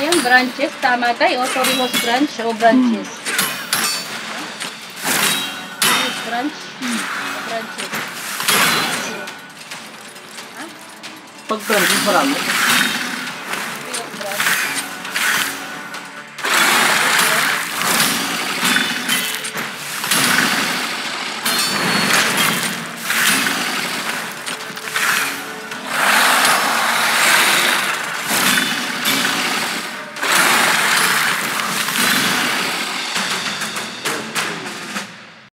yan, branches. Tama tayo. O, Torrijos branch o branches. Branch. Branches. Pag branches marami.